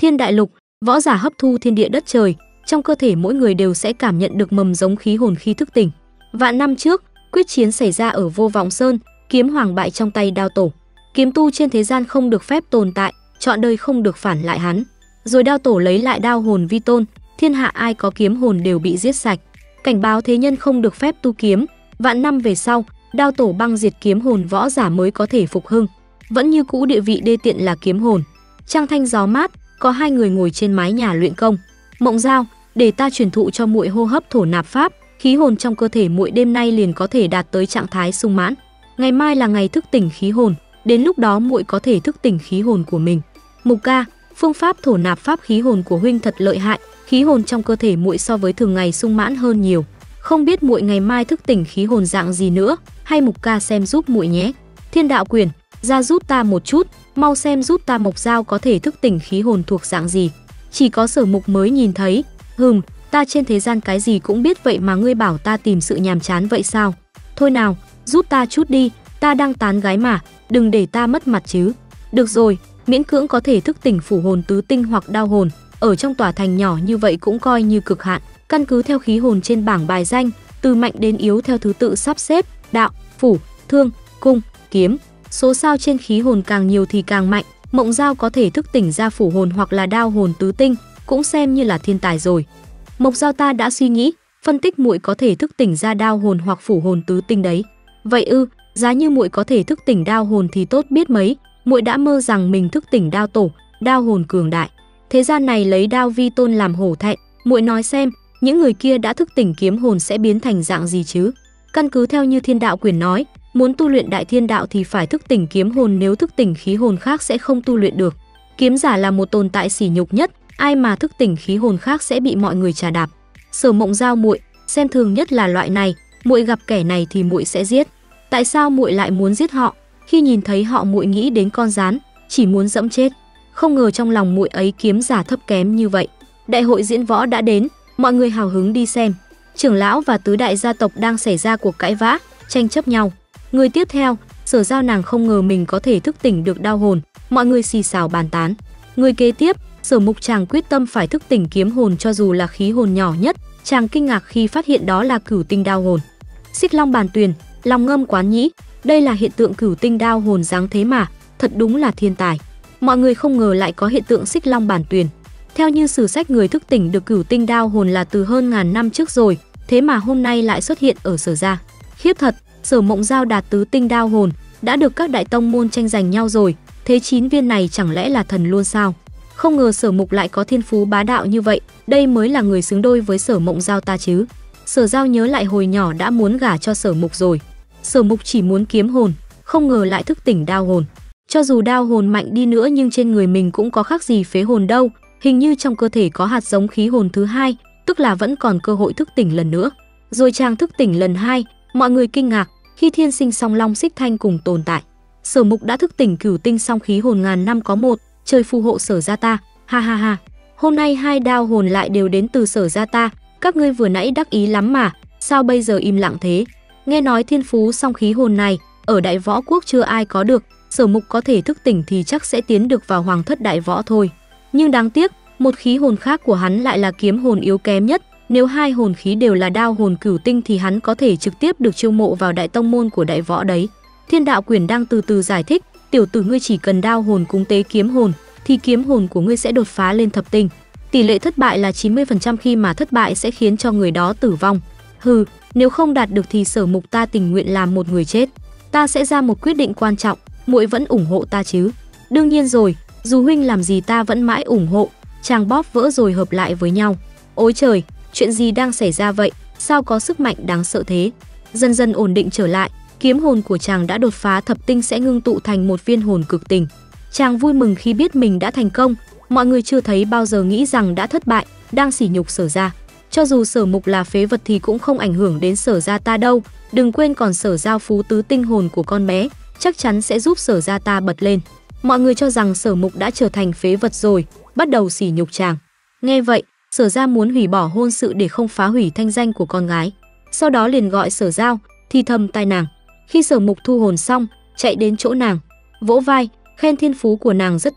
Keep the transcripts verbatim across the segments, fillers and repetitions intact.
Thiên đại lục, võ giả hấp thu thiên địa đất trời, trong cơ thể mỗi người đều sẽ cảm nhận được mầm giống khí hồn khi thức tỉnh. Vạn năm trước, quyết chiến xảy ra ở Vô Vọng Sơn, kiếm hoàng bại trong tay Đao Tổ. Kiếm tu trên thế gian không được phép tồn tại, trọn đời không được phản lại hắn. Rồi Đao Tổ lấy lại đao hồn vi tôn, thiên hạ ai có kiếm hồn đều bị giết sạch. Cảnh báo thế nhân không được phép tu kiếm. Vạn năm về sau, Đao Tổ băng diệt kiếm hồn, võ giả mới có thể phục hưng. Vẫn như cũ địa vị đê tiện là kiếm hồn. Trăng thanh gió mát, có hai người ngồi trên mái nhà luyện công. Mộng Giao, để ta truyền thụ cho muội hô hấp thổ nạp pháp, khí hồn trong cơ thể muội đêm nay liền có thể đạt tới trạng thái sung mãn. Ngày mai là ngày thức tỉnh khí hồn, đến lúc đó muội có thể thức tỉnh khí hồn của mình. Mục ca, phương pháp thổ nạp pháp khí hồn của huynh thật lợi hại, khí hồn trong cơ thể muội so với thường ngày sung mãn hơn nhiều. Không biết muội ngày mai thức tỉnh khí hồn dạng gì nữa, hay Mục ca xem giúp muội nhé. Thiên đạo quyền, ra giúp ta một chút, mau xem giúp ta Mộc Giao có thể thức tỉnh khí hồn thuộc dạng gì. Chỉ có Sở Mục mới nhìn thấy. Hừm, ta trên thế gian cái gì cũng biết, vậy mà ngươi bảo ta tìm sự nhàm chán vậy sao? Thôi nào, giúp ta chút đi, ta đang tán gái mà, đừng để ta mất mặt chứ. Được rồi, miễn cưỡng có thể thức tỉnh phủ hồn tứ tinh hoặc đao hồn, ở trong tòa thành nhỏ như vậy cũng coi như cực hạn. Căn cứ theo khí hồn trên bảng bài danh, từ mạnh đến yếu theo thứ tự sắp xếp, đạo, phủ, thương, cung, kiếm. Số sao trên khí hồn càng nhiều thì càng mạnh. Mộng Giao có thể thức tỉnh ra phủ hồn hoặc là đao hồn tứ tinh, cũng xem như là thiên tài rồi. Mộc Giao, ta đã suy nghĩ, phân tích muội có thể thức tỉnh ra đao hồn hoặc phủ hồn tứ tinh đấy. Vậy ư, giá như muội có thể thức tỉnh đao hồn thì tốt biết mấy. Muội đã mơ rằng mình thức tỉnh Đao Tổ, đao hồn cường đại. Thế gian này lấy đao vi tôn làm hổ thẹn. Muội nói xem, những người kia đã thức tỉnh kiếm hồn sẽ biến thành dạng gì chứ? Căn cứ theo như Thiên đạo quyền nói, muốn tu luyện đại thiên đạo thì phải thức tỉnh kiếm hồn, nếu thức tỉnh khí hồn khác sẽ không tu luyện được. Kiếm giả là một tồn tại sỉ nhục nhất, ai mà thức tỉnh khí hồn khác sẽ bị mọi người trà đạp. Sở Mộng Giao muội, xem thường nhất là loại này, muội gặp kẻ này thì muội sẽ giết. Tại sao muội lại muốn giết họ? Khi nhìn thấy họ muội nghĩ đến con gián, chỉ muốn dẫm chết. Không ngờ trong lòng muội ấy kiếm giả thấp kém như vậy. Đại hội diễn võ đã đến, mọi người hào hứng đi xem. Trưởng lão và tứ đại gia tộc đang xảy ra cuộc cãi vã, tranh chấp nhau. Người tiếp theo, Sở Giao, nàng không ngờ mình có thể thức tỉnh được đao hồn, mọi người xì xào bàn tán. Người kế tiếp, Sở Mục, chàng quyết tâm phải thức tỉnh kiếm hồn cho dù là khí hồn nhỏ nhất. Chàng kinh ngạc khi phát hiện đó là cửu tinh đao hồn. Xích Long Bàn Tuyền, Long Ngâm Quán Nhĩ, đây là hiện tượng cửu tinh đao hồn dáng thế mà, thật đúng là thiên tài. Mọi người không ngờ lại có hiện tượng Xích Long Bàn Tuyền. Theo như sử sách, người thức tỉnh được cửu tinh đao hồn là từ hơn ngàn năm trước rồi, thế mà hôm nay lại xuất hiện ở Sở gia. Khiếp thật, Sở Mộng Giao đạt tứ tinh đao hồn, đã được các đại tông môn tranh giành nhau rồi, thế chín viên này chẳng lẽ là thần luôn sao? Không ngờ Sở Mục lại có thiên phú bá đạo như vậy, đây mới là người xứng đôi với Sở Mộng Giao ta chứ. Sở Giao nhớ lại hồi nhỏ đã muốn gả cho Sở Mục rồi. Sở Mục chỉ muốn kiếm hồn, không ngờ lại thức tỉnh đao hồn. Cho dù đao hồn mạnh đi nữa nhưng trên người mình cũng có khác gì phế hồn đâu, hình như trong cơ thể có hạt giống khí hồn thứ hai, tức là vẫn còn cơ hội thức tỉnh lần nữa. Rồi chàng thức tỉnh lần hai, mọi người kinh ngạc khi thiên sinh song long xích thanh cùng tồn tại. Sở Mục đã thức tỉnh cửu tinh song khí hồn ngàn năm có một, trời phù hộ Sở gia ta, ha ha ha. Hôm nay hai đao hồn lại đều đến từ Sở gia ta, các ngươi vừa nãy đắc ý lắm mà, sao bây giờ im lặng thế? Nghe nói thiên phú song khí hồn này ở Đại Võ Quốc chưa ai có được, Sở Mục có thể thức tỉnh thì chắc sẽ tiến được vào Hoàng thất Đại Võ thôi. Nhưng đáng tiếc, một khí hồn khác của hắn lại là kiếm hồn yếu kém nhất, nếu hai hồn khí đều là đao hồn cửu tinh thì hắn có thể trực tiếp được chiêu mộ vào đại tông môn của Đại Võ đấy. Thiên đạo quyền đang từ từ giải thích, tiểu tử ngươi chỉ cần đao hồn cúng tế kiếm hồn thì kiếm hồn của ngươi sẽ đột phá lên thập tinh. Tỷ lệ thất bại là chín mươi phần trăm, khi mà thất bại sẽ khiến cho người đó tử vong. Hừ, nếu không đạt được thì Sở Mục ta tình nguyện làm một người chết. Ta sẽ ra một quyết định quan trọng, muội vẫn ủng hộ ta chứ? Đương nhiên rồi, dù huynh làm gì ta vẫn mãi ủng hộ. Chàng bóp vỡ rồi hợp lại với nhau. Ôi trời, chuyện gì đang xảy ra vậy? Sao có sức mạnh đáng sợ thế? Dần dần ổn định trở lại, kiếm hồn của chàng đã đột phá thập tinh, sẽ ngưng tụ thành một viên hồn cực tinh. Chàng vui mừng khi biết mình đã thành công. Mọi người chưa thấy bao giờ nghĩ rằng đã thất bại, đang sỉ nhục Sở gia. Cho dù Sở Mục là phế vật thì cũng không ảnh hưởng đến Sở gia ta đâu. Đừng quên còn Sở Giao phú tứ tinh hồn của con bé, chắc chắn sẽ giúp Sở gia ta bật lên. Mọi người cho rằng Sở Mục đã trở thành phế vật rồi, bắt đầu sỉ nhục chàng. Nghe vậy, Sở gia muốn hủy bỏ hôn sự để không phá hủy thanh danh của con gái. Sau đó liền gọi Sở Giao, thì thầm tai nàng. Khi Sở Mục thu hồn xong, chạy đến chỗ nàng, vỗ vai, khen thiên phú của nàng rất tốt,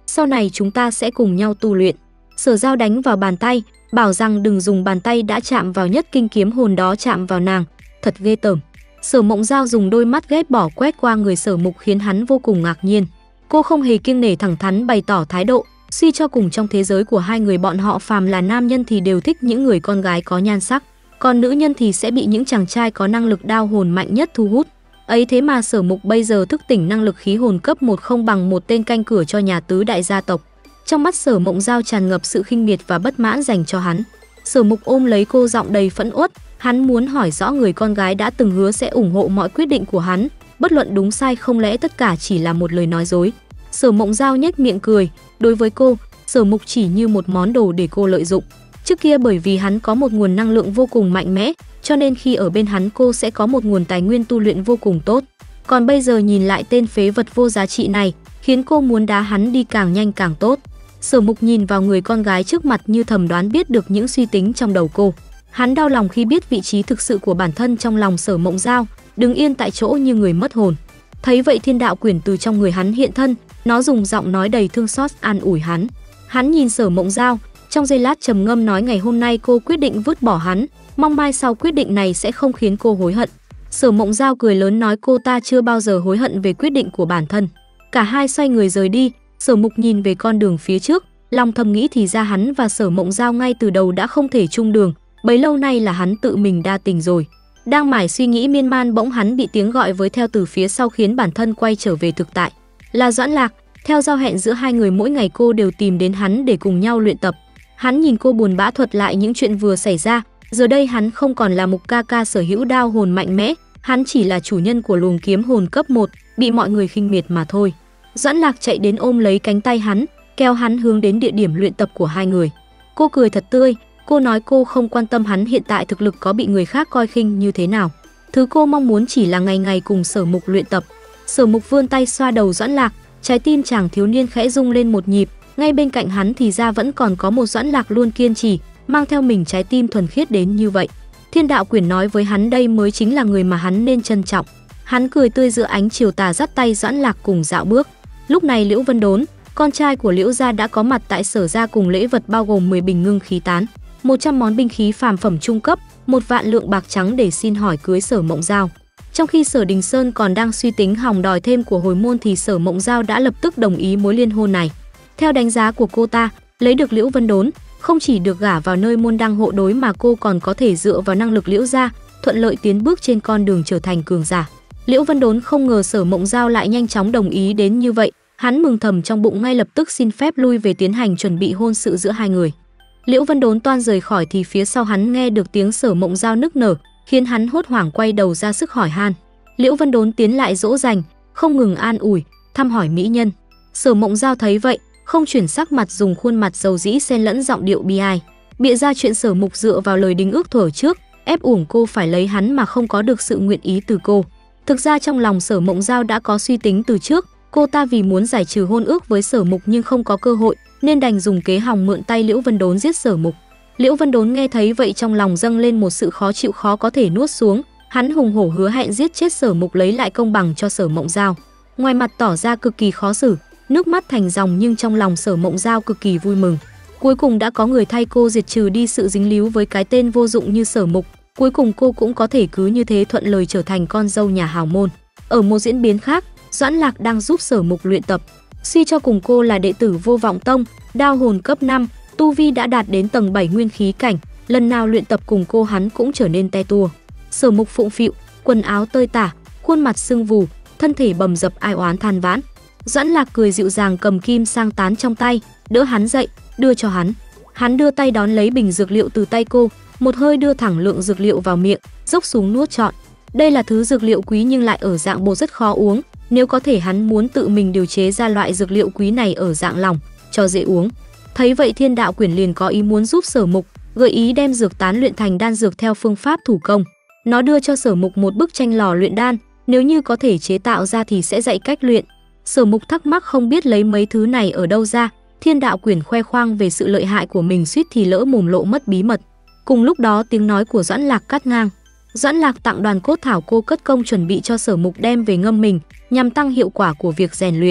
sau này chúng ta sẽ cùng nhau tu luyện. Sở Giao đánh vào bàn tay, bảo rằng đừng dùng bàn tay đã chạm vào nhất kinh kiếm hồn đó chạm vào nàng, thật ghê tởm. Sở Mộng Giao dùng đôi mắt ghét bỏ quét qua người Sở Mục khiến hắn vô cùng ngạc nhiên. Cô không hề kiêng nể, thẳng thắn bày tỏ thái độ, suy cho cùng trong thế giới của hai người bọn họ, phàm là nam nhân thì đều thích những người con gái có nhan sắc, còn nữ nhân thì sẽ bị những chàng trai có năng lực đao hồn mạnh nhất thu hút. Ấy thế mà Sở Mục bây giờ thức tỉnh năng lực khí hồn cấp một không bằng một tên canh cửa cho nhà tứ đại gia tộc. Trong mắt Sở Mộng Giao tràn ngập sự khinh miệt và bất mãn dành cho hắn. Sở Mục ôm lấy cô, giọng đầy phẫn uất, hắn muốn hỏi rõ người con gái đã từng hứa sẽ ủng hộ mọi quyết định của hắn, bất luận đúng sai, không lẽ tất cả chỉ là một lời nói dối. Sở Mộng Giao nhếch miệng cười, đối với cô, Sở Mục chỉ như một món đồ để cô lợi dụng. Trước kia bởi vì hắn có một nguồn năng lượng vô cùng mạnh mẽ, cho nên khi ở bên hắn cô sẽ có một nguồn tài nguyên tu luyện vô cùng tốt. Còn bây giờ nhìn lại tên phế vật vô giá trị này, khiến cô muốn đá hắn đi càng nhanh càng tốt. Sở Mục nhìn vào người con gái trước mặt như thầm đoán biết được những suy tính trong đầu cô. Hắn đau lòng khi biết vị trí thực sự của bản thân trong lòng Sở Mộng Giao, đứng yên tại chỗ như người mất hồn. Thấy vậy thiên đạo quyển từ trong người hắn hiện thân, nó dùng giọng nói đầy thương xót an ủi hắn. Hắn nhìn Sở Mộng Giao, trong giây lát trầm ngâm nói ngày hôm nay cô quyết định vứt bỏ hắn, mong mai sau quyết định này sẽ không khiến cô hối hận. Sở Mộng Giao cười lớn nói cô ta chưa bao giờ hối hận về quyết định của bản thân. Cả hai xoay người rời đi. Sở Mục nhìn về con đường phía trước, lòng thầm nghĩ thì ra hắn và Sở Mộng Giao ngay từ đầu đã không thể chung đường, bấy lâu nay là hắn tự mình đa tình rồi. Đang mải suy nghĩ miên man, bỗng hắn bị tiếng gọi với theo từ phía sau khiến bản thân quay trở về thực tại. Là Doãn Lạc, theo giao hẹn giữa hai người mỗi ngày cô đều tìm đến hắn để cùng nhau luyện tập. Hắn nhìn cô buồn bã thuật lại những chuyện vừa xảy ra, giờ đây hắn không còn là Mục ca ca sở hữu đao hồn mạnh mẽ, hắn chỉ là chủ nhân của luồng kiếm hồn cấp một, bị mọi người khinh miệt mà thôi. Doãn Lạc chạy đến ôm lấy cánh tay hắn, kéo hắn hướng đến địa điểm luyện tập của hai người. Cô cười thật tươi, cô nói cô không quan tâm hắn hiện tại thực lực có bị người khác coi khinh như thế nào. Thứ cô mong muốn chỉ là ngày ngày cùng Sở Mục luyện tập. Sở Mục vươn tay xoa đầu Doãn Lạc, trái tim chàng thiếu niên khẽ rung lên một nhịp, ngay bên cạnh hắn thì ra vẫn còn có một Doãn Lạc luôn kiên trì, mang theo mình trái tim thuần khiết đến như vậy. Thiên đạo quyển nói với hắn đây mới chính là người mà hắn nên trân trọng. Hắn cười tươi giữa ánh chiều tà dắt tay Doãn Lạc cùng dạo bước. Lúc này Liễu Vân Đốn, con trai của Liễu gia đã có mặt tại Sở gia cùng lễ vật bao gồm mười bình ngưng khí tán, một trăm món binh khí phàm phẩm trung cấp, một vạn lượng bạc trắng để xin hỏi cưới Sở Mộng Giao. Trong khi Sở Đình Sơn còn đang suy tính hòng đòi thêm của hồi môn thì Sở Mộng Giao đã lập tức đồng ý mối liên hôn này. Theo đánh giá của cô ta, lấy được Liễu Vân Đốn, không chỉ được gả vào nơi môn đăng hộ đối mà cô còn có thể dựa vào năng lực Liễu gia, thuận lợi tiến bước trên con đường trở thành cường giả. Liễu Vân Đốn không ngờ Sở Mộng Giao lại nhanh chóng đồng ý đến như vậy, hắn mừng thầm trong bụng, ngay lập tức xin phép lui về tiến hành chuẩn bị hôn sự giữa hai người. Liễu Vân Đốn toan rời khỏi thì phía sau hắn nghe được tiếng Sở Mộng Giao nức nở, khiến hắn hốt hoảng quay đầu ra sức hỏi han. Liễu Vân Đốn tiến lại dỗ dành, không ngừng an ủi, thăm hỏi mỹ nhân. Sở Mộng Giao thấy vậy, không chuyển sắc mặt, dùng khuôn mặt dầu dĩ xen lẫn giọng điệu bi ai, bịa ra chuyện Sở Mục dựa vào lời đính ước thuở trước, ép uổng cô phải lấy hắn mà không có được sự nguyện ý từ cô. Thực ra trong lòng Sở Mộng Giao đã có suy tính từ trước, cô ta vì muốn giải trừ hôn ước với Sở Mục nhưng không có cơ hội, nên đành dùng kế hòng mượn tay Liễu Vân Đốn giết Sở Mục. Liễu Vân Đốn nghe thấy vậy trong lòng dâng lên một sự khó chịu khó có thể nuốt xuống, hắn hùng hổ hứa hẹn giết chết Sở Mục lấy lại công bằng cho Sở Mộng Giao. Ngoài mặt tỏ ra cực kỳ khó xử, nước mắt thành dòng, nhưng trong lòng Sở Mộng Giao cực kỳ vui mừng. Cuối cùng đã có người thay cô diệt trừ đi sự dính líu với cái tên vô dụng như Sở Mục. Cuối cùng cô cũng có thể cứ như thế thuận lời trở thành con dâu nhà hào môn. Ở một diễn biến khác, Doãn Lạc đang giúp Sở Mục luyện tập. Suy cho cùng cô là đệ tử Vô Vọng Tông, đao hồn cấp năm, tu vi đã đạt đến tầng bảy nguyên khí cảnh, lần nào luyện tập cùng cô hắn cũng trở nên te tua. Sở Mục phụng phịu, quần áo tơi tả, khuôn mặt sưng vù, thân thể bầm dập ai oán than vãn. Doãn Lạc cười dịu dàng cầm kim sang tán trong tay, đỡ hắn dậy, đưa cho hắn. Hắn đưa tay đón lấy bình dược liệu từ tay cô, một hơi đưa thẳng lượng dược liệu vào miệng, dốc xuống nuốt trọn. Đây là thứ dược liệu quý nhưng lại ở dạng bột rất khó uống, nếu có thể hắn muốn tự mình điều chế ra loại dược liệu quý này ở dạng lỏng, cho dễ uống. Thấy vậy Thiên Đạo Quyển liền có ý muốn giúp Sở Mục, gợi ý đem dược tán luyện thành đan dược theo phương pháp thủ công. Nó đưa cho Sở Mục một bức tranh lò luyện đan, nếu như có thể chế tạo ra thì sẽ dạy cách luyện. Sở Mục thắc mắc không biết lấy mấy thứ này ở đâu ra, Thiên Đạo Quyển khoe khoang về sự lợi hại của mình suýt thì lỡ mồm lộ mất bí mật. Cùng lúc đó tiếng nói của Doãn Lạc cắt ngang. Doãn Lạc tặng đoàn cốt thảo cô cất công chuẩn bị cho Sở Mục đem về ngâm mình, nhằm tăng hiệu quả của việc rèn luyện.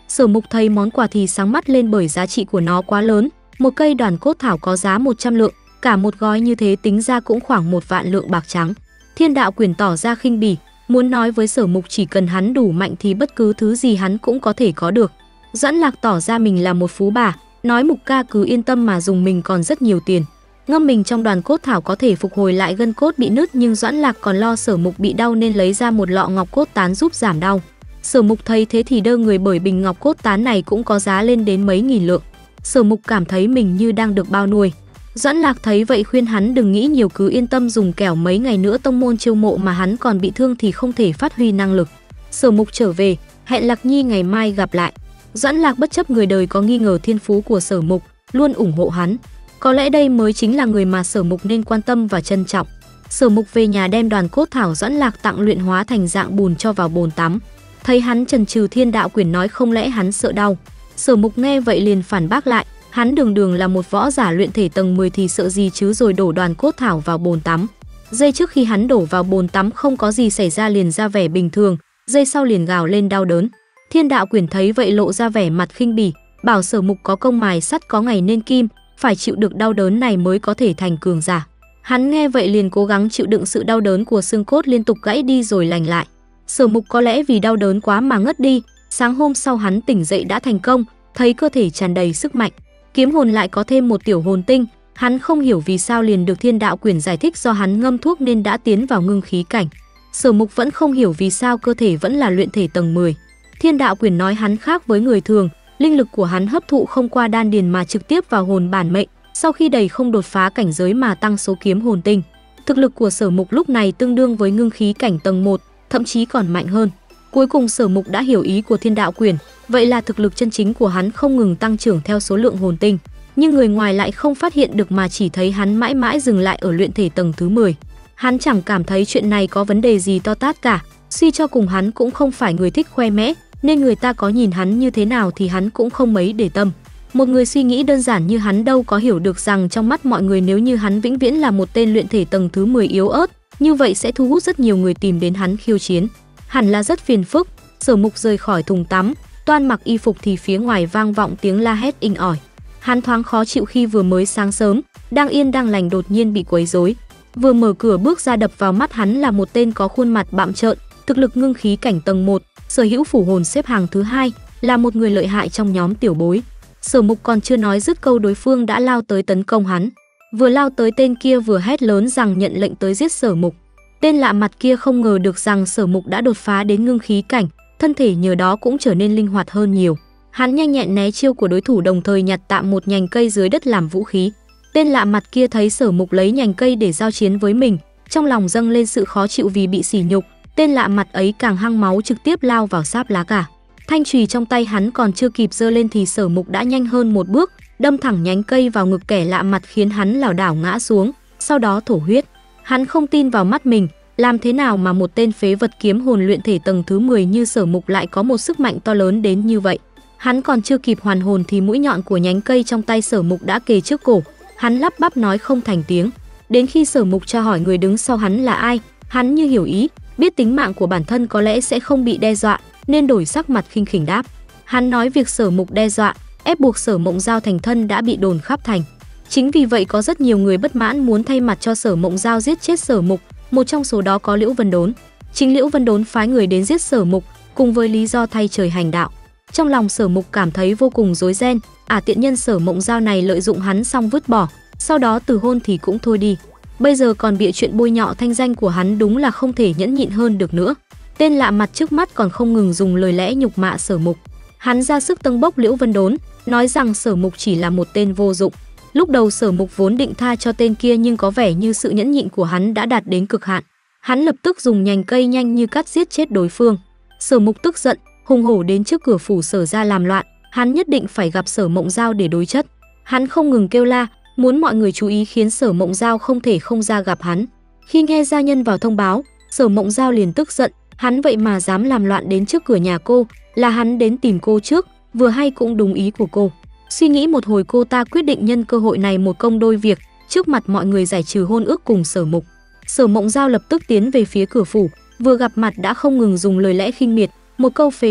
Sở Mục thấy món quà thì sáng mắt lên bởi giá trị của nó quá lớn. Một cây đoàn cốt thảo có giá một trăm lượng, cả một gói như thế tính ra cũng khoảng một vạn lượng bạc trắng. Thiên Đạo Quyển tỏ ra khinh bỉ, muốn nói với Sở Mục chỉ cần hắn đủ mạnh thì bất cứ thứ gì hắn cũng có thể có được. Doãn Lạc tỏ ra mình là một phú bà, nói Mục ca cứ yên tâm mà dùng, mình còn rất nhiều tiền. Ngâm mình trong đoàn cốt thảo có thể phục hồi lại gân cốt bị nứt, nhưng Doãn Lạc còn lo Sở Mục bị đau nên lấy ra một lọ ngọc cốt tán giúp giảm đau. Sở Mục thấy thế thì đơ người, bởi bình ngọc cốt tán này cũng có giá lên đến mấy nghìn lượng. Sở Mục cảm thấy mình như đang được bao nuôi. Doãn Lạc thấy vậy khuyên hắn đừng nghĩ nhiều, cứ yên tâm dùng, kẻo mấy ngày nữa tông môn chiêu mộ mà hắn còn bị thương thì không thể phát huy năng lực. Sở Mục trở về, hẹn Lạc Nhi ngày mai gặp lại. Doãn Lạc bất chấp người đời có nghi ngờ thiên phú của Sở Mục, luôn ủng hộ hắn. Có lẽ đây mới chính là người mà Sở Mục nên quan tâm và trân trọng. Sở Mục về nhà đem đoàn cốt thảo Doãn Lạc tặng luyện hóa thành dạng bùn cho vào bồn tắm. Thấy hắn chần chừ, Thiên Đạo Quyển nói không lẽ hắn sợ đau. Sở Mục nghe vậy liền phản bác lại, hắn đường đường là một võ giả luyện thể tầng mười thì sợ gì chứ, rồi đổ đoàn cốt thảo vào bồn tắm. Giây trước khi hắn đổ vào bồn tắm không có gì xảy ra, liền ra vẻ bình thường, giây sau liền gào lên đau đớn. Thiên Đạo Quyển thấy vậy lộ ra vẻ mặt khinh bỉ, bảo Sở Mục có công mài sắt có ngày nên kim, phải chịu được đau đớn này mới có thể thành cường giả. Hắn nghe vậy liền cố gắng chịu đựng sự đau đớn của xương cốt liên tục gãy đi rồi lành lại. Sở Mục có lẽ vì đau đớn quá mà ngất đi, sáng hôm sau hắn tỉnh dậy đã thành công, thấy cơ thể tràn đầy sức mạnh, kiếm hồn lại có thêm một tiểu hồn tinh. Hắn không hiểu vì sao liền được Thiên Đạo Quyển giải thích do hắn ngâm thuốc nên đã tiến vào ngưng khí cảnh. Sở Mục vẫn không hiểu vì sao cơ thể vẫn là luyện thể tầng mười. Thiên Đạo Quyển nói hắn khác với người thường, linh lực của hắn hấp thụ không qua đan điền mà trực tiếp vào hồn bản mệnh, sau khi đầy không đột phá cảnh giới mà tăng số kiếm hồn tinh. Thực lực của Sở Mục lúc này tương đương với ngưng khí cảnh tầng một, thậm chí còn mạnh hơn. Cuối cùng Sở Mục đã hiểu ý của Thiên Đạo Quyển, vậy là thực lực chân chính của hắn không ngừng tăng trưởng theo số lượng hồn tinh, nhưng người ngoài lại không phát hiện được mà chỉ thấy hắn mãi mãi dừng lại ở luyện thể tầng thứ mười. Hắn chẳng cảm thấy chuyện này có vấn đề gì to tát cả, suy cho cùng hắn cũng không phải người thích khoe mẽ, nên người ta có nhìn hắn như thế nào thì hắn cũng không mấy để tâm. Một người suy nghĩ đơn giản như hắn đâu có hiểu được rằng trong mắt mọi người nếu như hắn vĩnh viễn là một tên luyện thể tầng thứ mười yếu ớt, như vậy sẽ thu hút rất nhiều người tìm đến hắn khiêu chiến. Hẳn là rất phiền phức. Sở Mục rời khỏi thùng tắm, toan mặc y phục thì phía ngoài vang vọng tiếng la hét inh ỏi. Hắn thoáng khó chịu khi vừa mới sáng sớm, đang yên đang lành đột nhiên bị quấy rối. Vừa mở cửa bước ra đập vào mắt hắn là một tên có khuôn mặt bặm trợn, thực lực ngưng khí cảnh tầng một, sở hữu phủ hồn xếp hàng thứ hai, là một người lợi hại trong nhóm tiểu bối. Sở Mục còn chưa nói dứt câu đối phương đã lao tới tấn công hắn. Vừa lao tới tên kia vừa hét lớn rằng nhận lệnh tới giết Sở Mục. Tên lạ mặt kia không ngờ được rằng Sở Mục đã đột phá đến ngưng khí cảnh, thân thể nhờ đó cũng trở nên linh hoạt hơn nhiều. Hắn nhanh nhẹn né chiêu của đối thủ, đồng thời nhặt tạm một nhành cây dưới đất làm vũ khí. Tên lạ mặt kia thấy Sở Mục lấy nhành cây để giao chiến với mình, trong lòng dâng lên sự khó chịu vì bị sỉ nhục. Tên lạ mặt ấy càng hăng máu trực tiếp lao vào sáp lá cả. Thanh chùy trong tay hắn còn chưa kịp giơ lên thì Sở Mục đã nhanh hơn một bước, đâm thẳng nhánh cây vào ngực kẻ lạ mặt khiến hắn lảo đảo ngã xuống, sau đó thổ huyết. Hắn không tin vào mắt mình, làm thế nào mà một tên phế vật kiếm hồn luyện thể tầng thứ mười như Sở Mục lại có một sức mạnh to lớn đến như vậy. Hắn còn chưa kịp hoàn hồn thì mũi nhọn của nhánh cây trong tay Sở Mục đã kề trước cổ. Hắn lắp bắp nói không thành tiếng. Đến khi Sở Mục tra hỏi người đứng sau hắn là ai, hắn như hiểu ý, biết tính mạng của bản thân có lẽ sẽ không bị đe dọa, nên đổi sắc mặt khinh khỉnh đáp. Hắn nói việc Sở Mục đe dọa, ép buộc Sở Mộng Giao thành thân đã bị đồn khắp thành. Chính vì vậy có rất nhiều người bất mãn muốn thay mặt cho Sở Mộng Giao giết chết Sở Mục, một trong số đó có Liễu Vân Đốn. Chính Liễu Vân Đốn phái người đến giết Sở Mục, cùng với lý do thay trời hành đạo. Trong lòng Sở Mục cảm thấy vô cùng rối ren, à tiện nhân Sở Mộng Giao này lợi dụng hắn xong vứt bỏ, sau đó từ hôn thì cũng thôi đi. Bây giờ còn bịa chuyện bôi nhọ thanh danh của hắn, đúng là không thể nhẫn nhịn hơn được nữa. Tên lạ mặt trước mắt còn không ngừng dùng lời lẽ nhục mạ Sở Mục. Hắn ra sức tâng bốc Liễu Vân Đốn, nói rằng Sở Mục chỉ là một tên vô dụng. Lúc đầu Sở Mục vốn định tha cho tên kia, nhưng có vẻ như sự nhẫn nhịn của hắn đã đạt đến cực hạn. Hắn lập tức dùng nhành cây nhanh như cắt giết chết đối phương. Sở Mục tức giận, hùng hổ đến trước cửa phủ Sở ra làm loạn. Hắn nhất định phải gặp Sở Mộng Giao để đối chất. Hắn không ngừng kêu la, muốn mọi người chú ý, khiến Sở Mộng Giao không thể không ra gặp hắn. Khi nghe gia nhân vào thông báo, Sở Mộng Giao liền tức giận. Hắn vậy mà dám làm loạn đến trước cửa nhà cô, là hắn đến tìm cô trước, vừa hay cũng đúng ý của cô. Suy nghĩ một hồi, cô ta quyết định nhân cơ hội này một công đôi việc, trước mặt mọi người giải trừ hôn ước cùng Sở Mục. Sở Mộng Giao lập tức tiến về phía cửa phủ, vừa gặp mặt đã không ngừng dùng lời lẽ khinh miệt, một câu phế vật,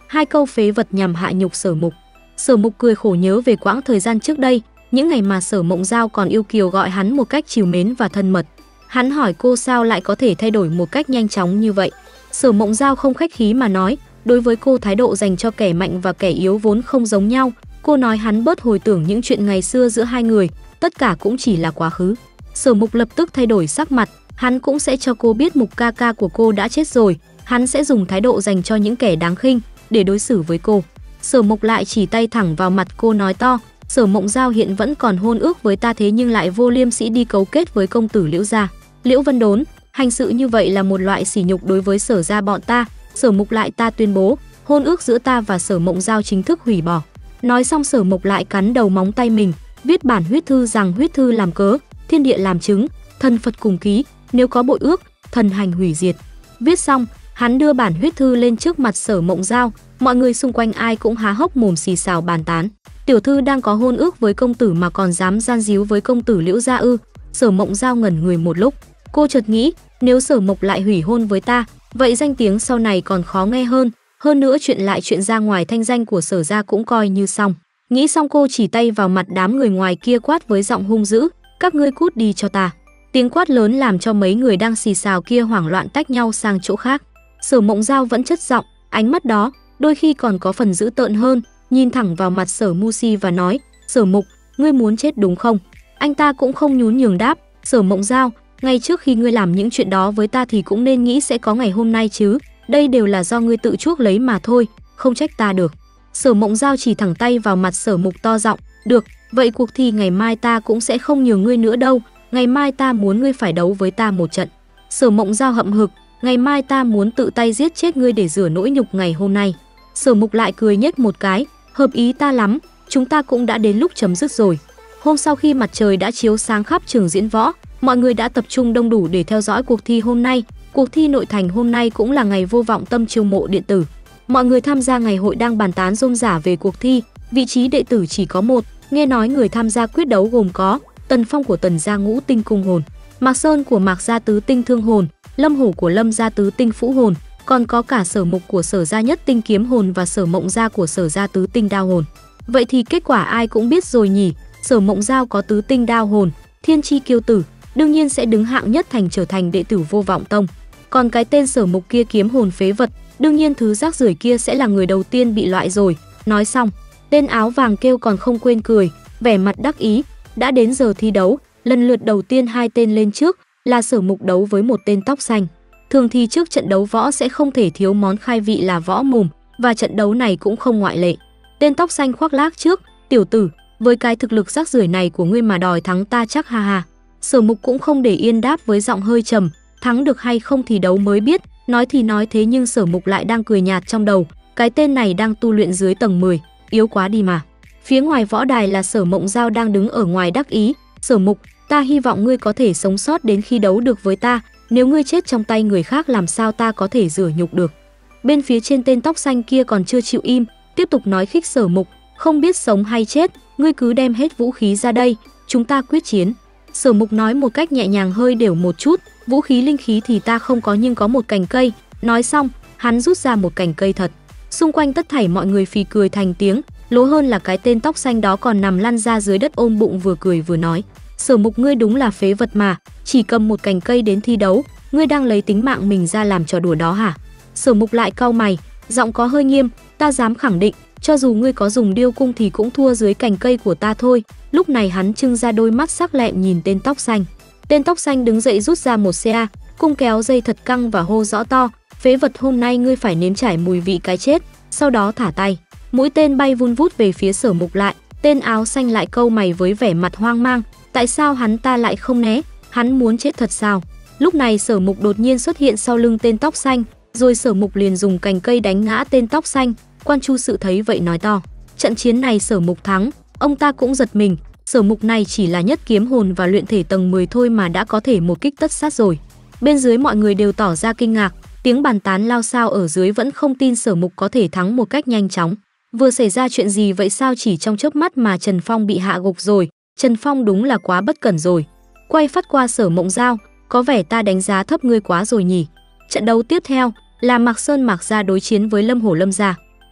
Hai câu phế vật nhằm hạ nhục Sở Mục. Sở Mục cười khổ nhớ về quãng thời gian trước đây, những ngày mà Sở Mộng Giao còn yêu kiều gọi hắn một cách trìu mến và thân mật. Hắn hỏi cô sao lại có thể thay đổi một cách nhanh chóng như vậy. Sở Mộng Giao không khách khí mà nói, đối với cô thái độ dành cho kẻ mạnh và kẻ yếu vốn không giống nhau. Cô nói hắn bớt hồi tưởng những chuyện ngày xưa giữa hai người, tất cả cũng chỉ là quá khứ. Sở Mục lập tức thay đổi sắc mặt, hắn cũng sẽ cho cô biết Mục ca ca của cô đã chết rồi, hắn sẽ dùng thái độ dành cho những kẻ đáng khinh để đối xử với cô. Sở Mục lại chỉ tay thẳng vào mặt cô nói to, Sở Mộng Giao hiện vẫn còn hôn ước với ta thế nhưng lại vô liêm sỉ đi cấu kết với công tử Liễu gia, Liễu Vân Đốn, hành sự như vậy là một loại sỉ nhục đối với Sở gia bọn ta. Sở Mục lại ta tuyên bố, hôn ước giữa ta và Sở Mộng Giao chính thức hủy bỏ. Nói xong Sở Mục lại cắn đầu móng tay mình, viết bản huyết thư rằng huyết thư làm cớ, thiên địa làm chứng, thần Phật cùng ký, nếu có bội ước, thần hành hủy diệt. Viết xong, hắn đưa bản huyết thư lên trước mặt Sở Mộng Giao, mọi người xung quanh ai cũng há hốc mồm xì xào bàn tán. Tiểu thư đang có hôn ước với công tử mà còn dám gian díu với công tử Liễu gia ư? Sở Mộng Giao ngẩn người một lúc, cô chợt nghĩ, nếu Sở Mộc lại hủy hôn với ta, vậy danh tiếng sau này còn khó nghe hơn, hơn nữa chuyện lại chuyện ra ngoài thanh danh của Sở gia cũng coi như xong. Nghĩ xong cô chỉ tay vào mặt đám người ngoài kia quát với giọng hung dữ, các ngươi cút đi cho ta. Tiếng quát lớn làm cho mấy người đang xì xào kia hoảng loạn tách nhau sang chỗ khác. Sở Mộng Giao vẫn chất giọng, ánh mắt đó đôi khi còn có phần dữ tợn hơn, nhìn thẳng vào mặt Sở Mu Si và nói, Sở Mục, ngươi muốn chết đúng không? Anh ta cũng không nhún nhường đáp, Sở Mộng Giao, ngay trước khi ngươi làm những chuyện đó với ta thì cũng nên nghĩ sẽ có ngày hôm nay chứ, đây đều là do ngươi tự chuốc lấy mà thôi, không trách ta được. Sở Mộng Giao chỉ thẳng tay vào mặt Sở Mục to giọng, được, vậy cuộc thi ngày mai ta cũng sẽ không nhường ngươi nữa đâu, ngày mai ta muốn ngươi phải đấu với ta một trận. Sở Mộng Giao hậm hực, ngày mai ta muốn tự tay giết chết ngươi để rửa nỗi nhục ngày hôm nay. Sở Mục lại cười nhếch một cái, hợp ý ta lắm, chúng ta cũng đã đến lúc chấm dứt rồi. Hôm sau khi mặt trời đã chiếu sáng khắp trường diễn võ, mọi người đã tập trung đông đủ để theo dõi cuộc thi hôm nay. Cuộc thi nội thành hôm nay cũng là ngày Vô Vọng Tâm chiêu mộ điện tử. Mọi người tham gia ngày hội đang bàn tán rôm rả về cuộc thi, vị trí đệ tử chỉ có một, nghe nói người tham gia quyết đấu gồm có Tần Phong của Tần gia Ngũ Tinh Cung Hồn, Mạc Sơn của Mạc gia Tứ Tinh Thương Hồn, Lâm Hổ của Lâm gia Tứ Tinh Phũ Hồn, còn có cả Sở Mục của Sở gia Nhất Tinh Kiếm Hồn và Sở Mộng Gia của Sở gia Tứ Tinh Đao Hồn. Vậy thì kết quả ai cũng biết rồi nhỉ, Sở Mộng Giao có Tứ Tinh Đao Hồn, thiên chi kiêu tử, đương nhiên sẽ đứng hạng nhất thành trở thành đệ tử Vô Vọng Tông. Còn cái tên Sở Mục kia kiếm hồn phế vật, đương nhiên thứ rác rưởi kia sẽ là người đầu tiên bị loại rồi. Nói xong, tên áo vàng kêu còn không quên cười, vẻ mặt đắc ý, đã đến giờ thi đấu, lần lượt đầu tiên hai tên lên trước, là Sở Mục đấu với một tên tóc xanh. Thường thì trước trận đấu võ sẽ không thể thiếu món khai vị là võ mồm, và trận đấu này cũng không ngoại lệ. Tên tóc xanh khoác lác trước, tiểu tử, với cái thực lực rác rưởi này của ngươi mà đòi thắng ta chắc ha ha. Sở Mục cũng không để yên đáp với giọng hơi trầm, thắng được hay không thì đấu mới biết. Nói thì nói thế nhưng Sở Mục lại đang cười nhạt trong đầu, cái tên này đang tu luyện dưới tầng mười, yếu quá đi mà. Phía ngoài võ đài là Sở Mộng Giao đang đứng ở ngoài đắc ý, Sở Mục, ta hy vọng ngươi có thể sống sót đến khi đấu được với ta, nếu ngươi chết trong tay người khác làm sao ta có thể rửa nhục được. Bên phía trên tên tóc xanh kia còn chưa chịu im, tiếp tục nói khích Sở Mục, không biết sống hay chết, ngươi cứ đem hết vũ khí ra đây, chúng ta quyết chiến. Sở Mục nói một cách nhẹ nhàng hơi đều một chút, vũ khí linh khí thì ta không có nhưng có một cành cây. Nói xong, hắn rút ra một cành cây thật. Xung quanh tất thảy mọi người phì cười thành tiếng, lố hơn là cái tên tóc xanh đó còn nằm lăn ra dưới đất ôm bụng vừa cười vừa nói, Sở Mục ngươi đúng là phế vật mà, chỉ cầm một cành cây đến thi đấu, ngươi đang lấy tính mạng mình ra làm trò đùa đó hả? Sở Mục lại cau mày, giọng có hơi nghiêm, ta dám khẳng định, cho dù ngươi có dùng điêu cung thì cũng thua dưới cành cây của ta thôi. Lúc này hắn trưng ra đôi mắt sắc lẹm nhìn tên tóc xanh. Tên tóc xanh đứng dậy rút ra một ca, cung kéo dây thật căng và hô rõ to, phế vật hôm nay ngươi phải nếm trải mùi vị cái chết. Sau đó thả tay, mũi tên bay vun vút về phía Sở Mục lại. Tên áo xanh lại câu mày với vẻ mặt hoang mang, tại sao hắn ta lại không né, hắn muốn chết thật sao? Lúc này Sở Mục đột nhiên xuất hiện sau lưng tên tóc xanh, rồi Sở Mục liền dùng cành cây đánh ngã tên tóc xanh. Quan Chu Sự thấy vậy nói to, trận chiến này Sở Mục thắng. Ông ta cũng giật mình, Sở Mục này chỉ là nhất kiếm hồn và luyện thể tầng mười thôi mà đã có thể một kích tất sát rồi. Bên dưới mọi người đều tỏ ra kinh ngạc, tiếng bàn tán lao xao ở dưới vẫn không tin Sở Mục có thể thắng một cách nhanh chóng. Vừa xảy ra chuyện gì vậy sao chỉ trong chớp mắt mà Trần Phong bị hạ gục rồi, Trần Phong đúng là quá bất cẩn rồi. Quay phát qua Sở Mộng Giao, có vẻ ta đánh giá thấp ngươi quá rồi nhỉ. Trận đấu tiếp theo là Mạc Sơn Mạc gia đối chiến với Lâm Hổ Lâm gia.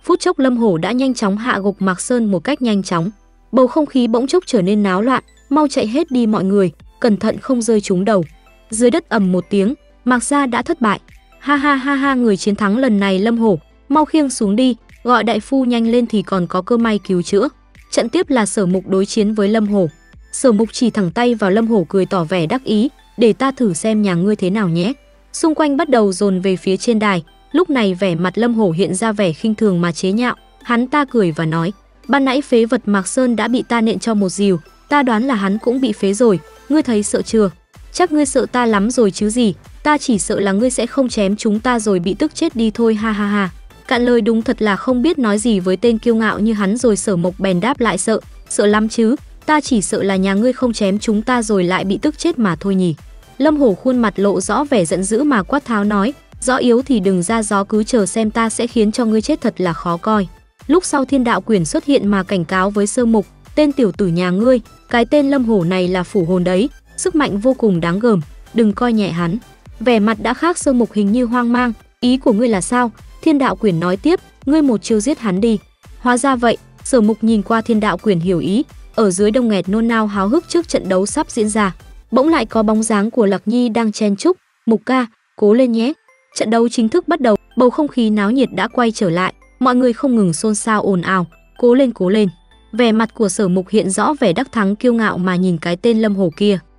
Phút chốc Lâm Hổ đã nhanh chóng hạ gục Mạc Sơn một cách nhanh chóng. Bầu không khí bỗng chốc trở nên náo loạn, mau chạy hết đi mọi người, cẩn thận không rơi trúng đầu. Dưới đất ầm một tiếng, Mạc gia đã thất bại. Ha ha ha ha, người chiến thắng lần này Lâm Hổ, mau khiêng xuống đi, gọi đại phu nhanh lên thì còn có cơ may cứu chữa. Trận tiếp là Sở Mục đối chiến với Lâm Hổ. Sở Mục chỉ thẳng tay vào Lâm Hổ cười tỏ vẻ đắc ý, để ta thử xem nhà ngươi thế nào nhé. Xung quanh bắt đầu dồn về phía trên đài, lúc này vẻ mặt Lâm Hổ hiện ra vẻ khinh thường mà chế nhạo, hắn ta cười và nói: "Ban nãy phế vật Mạc Sơn đã bị ta nện cho một dìu, ta đoán là hắn cũng bị phế rồi, ngươi thấy sợ chưa? Chắc ngươi sợ ta lắm rồi chứ gì, ta chỉ sợ là ngươi sẽ không chém chúng ta rồi bị tức chết đi thôi, ha ha ha." Cạn lời đúng thật là không biết nói gì với tên kiêu ngạo như hắn rồi. Sở Mộc bèn đáp lại: "Sợ, sợ lắm chứ, ta chỉ sợ là nhà ngươi không chém chúng ta rồi lại bị tức chết mà thôi nhỉ." Lâm Hổ khuôn mặt lộ rõ vẻ giận dữ mà quát tháo nói: "Rõ yếu thì đừng ra gió, cứ chờ xem ta sẽ khiến cho ngươi chết thật là khó coi." Lúc sau Thiên Đạo Quyển xuất hiện mà cảnh cáo với Sơ Mục: "Tên tiểu tử nhà ngươi, cái tên Lâm Hổ này là phủ hồn đấy, sức mạnh vô cùng đáng gờm, đừng coi nhẹ hắn." Vẻ mặt đã khác, Sơ Mục hình như hoang mang: "Ý của ngươi là sao?" Thiên Đạo Quyển nói tiếp: "Ngươi một chiêu giết hắn đi." Hóa ra vậy. Sở Mục nhìn qua Thiên Đạo Quyển hiểu ý. Ở dưới đông nghẹt nôn nao háo hức trước trận đấu sắp diễn ra, bỗng lại có bóng dáng của Lạc Nhi đang chen chúc: "Mục ca, cố lên nhé." Trận đấu chính thức bắt đầu, bầu không khí náo nhiệt đã quay trở lại, mọi người không ngừng xôn xao ồn ào: "Cố lên, cố lên." Vẻ mặt của Sở Mục hiện rõ vẻ đắc thắng kiêu ngạo mà nhìn cái tên Lâm Hổ kia.